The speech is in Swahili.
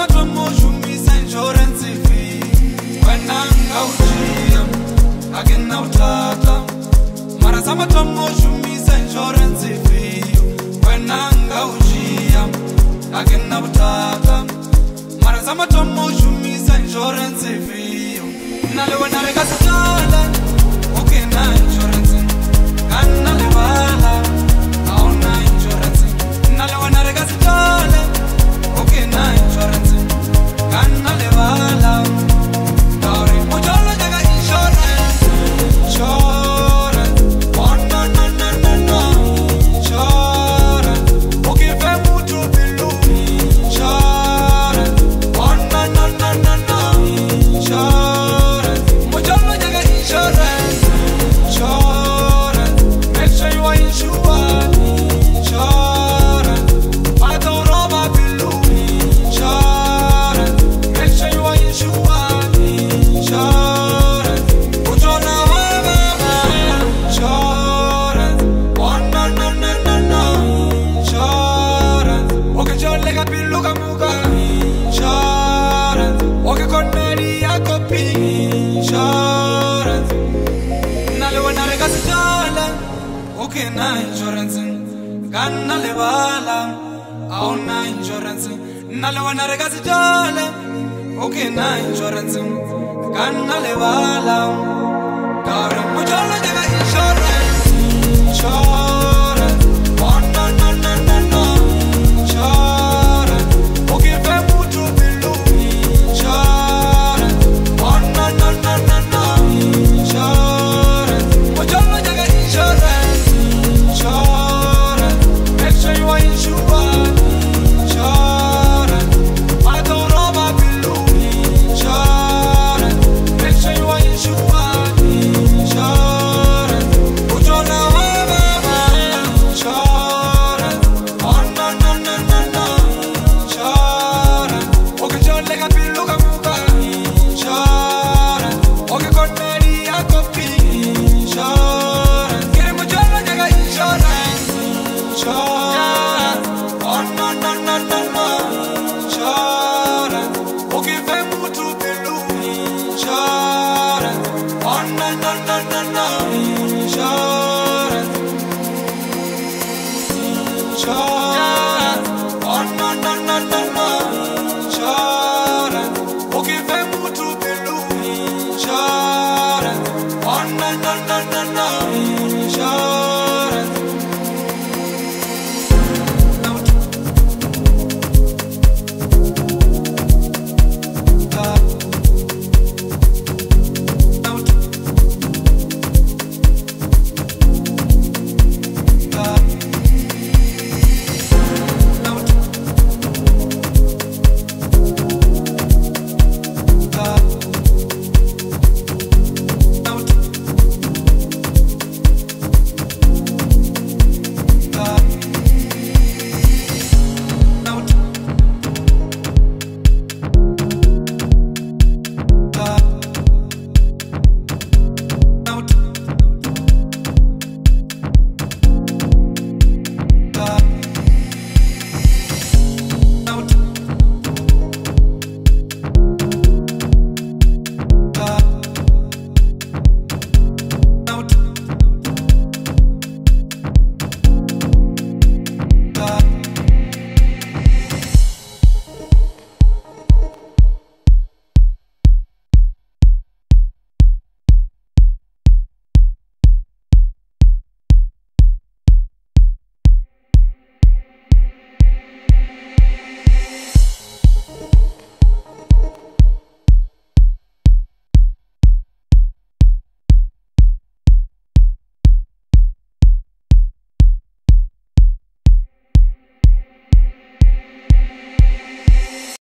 matomo shumisa insurance fee. When I'm out again now tata. Mara sama tomo shumisa insurance fee. When I'm out again now tata. Mara sama tomo shumisa insurance fee. Nale wana rega sala. Okay na insurance. Kana le bala. Auna insurance. Nale wana rega sala. Okay na insurance. Kana le bala. Dore mojolo jaga insurance. Insurance. Oh no no no no no. Insurance. Okay fe mutu bilu. Insurance. Oh no no no no no. Insurance. Mojolo jaga insurance. Insurance. Make sure you are insured. Insurance. I don't rob a bilu. Insurance. Make sure you are insured. Insurance. Mojolo insurance. Oh no no no no no. Insurance. Okay, jole ka bilu ka muka. Insurance. Okay, koneri ya kopi. Insurance. Nale wana rega sala. Okay na insurance. Kana le bala. Auna insurance. Nale wana rega sala. Okay na insurance. Kana le bala. Dore mojolo jaga insurance. Insurance. Oh no no no no no. Insurance. Okay fe mutu bilu. Insurance. Oh no no no no no. Insurance. Mojolo jaga insurance. Insurance. Make sure you are insured. Insurance. I don't rob a bilu. Insurance. Make sure you are insured. Insurance. Mojolo insurance. Oh no no no no no. Insurance. Okay, jole ka bilu.